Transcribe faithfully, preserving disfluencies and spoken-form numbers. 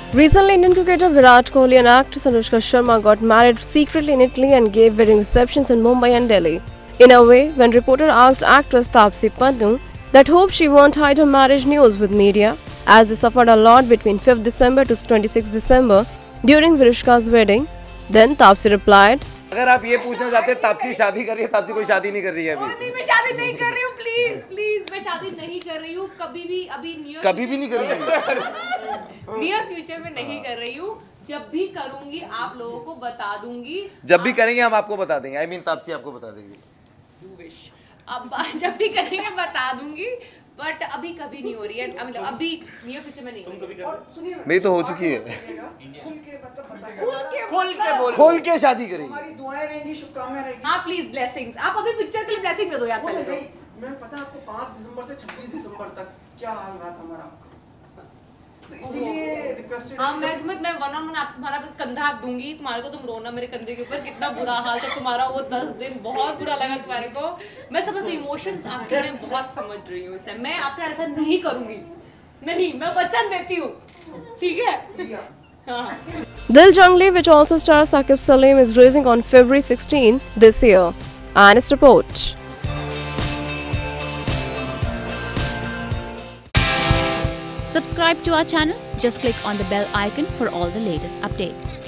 Recently, Indian cricketer Virat Kohli and actress Anushka Sharma got married secretly in Italy and gave wedding receptions in Mumbai and Delhi. In a way, when reporter asked actress Taapsee Pannu that hope she won't hide her marriage news with media, as they suffered a lot between fifth December to twenty-sixth December during Virushka's wedding, then Taapsee replied, अगर आप ये पूछना चाहते हैं तापसी शादी कर रही है, तापसी कोई शादी नहीं कर रही है अभी। नहीं, मैं शादी नहीं कर रही हूँ, प्लीज प्लीज मैं शादी नहीं कर रही हूँ, कभी भी अभी नियर कभी भी नहीं कर रही हूँ, नियर फ्यूचर में नहीं कर रही हूँ। जब भी करूँगी आप लोगों को बता दूंगी। जब भी करेंगे हम आपको बता देंगे। आई मीन तापसी आपको बता देंगी। अब जब भी करेंगे बता दूंगी, बट अभी कभी नहीं हो रही है। अभी अभी नियर फ्यूचर में नहीं हो रही है। मेरी तो हो चुकी है। खोल के बोल खोल के शादी करेंगे। हमारी दुआएं रहेंगी, शुभकामनाएं रहेंगी। हाँ प्लीज ब्लेसिंग्स। आप अभी पिक्चर के लिए ब्लेसिंग दे दो यार पहले तो। मैं पता आपको पाँच दिसंबर से छब्बीस दिसंबर तक क्या हाल रहा था हमारा, तो इसीलिए रिक्वेस्टेड। हाँ मैं इसमें मैं वन ऑन वन आप तुम्हारा कंधा दूंगी, तुम्हारे को तुम रोना मेरे कंधे के ऊपर। कितना बुरा हाल था तुम्हारा वो दस दिन, बहुत बुरा लगा तुम्हारे को। मैं समझती हूँ इमोशंस आपके, मैं बहुत समझ रही हूँ इस टाइम। मैं आपसे ऐसा नहीं करूंगी, नहीं, मैं वचन देती हूँ, ठीक है। Dil Junngleee, which also stars Saqib Saleem, is releasing on February sixteenth this year. And its report. Subscribe to our channel. Just click on the bell icon for all the latest updates.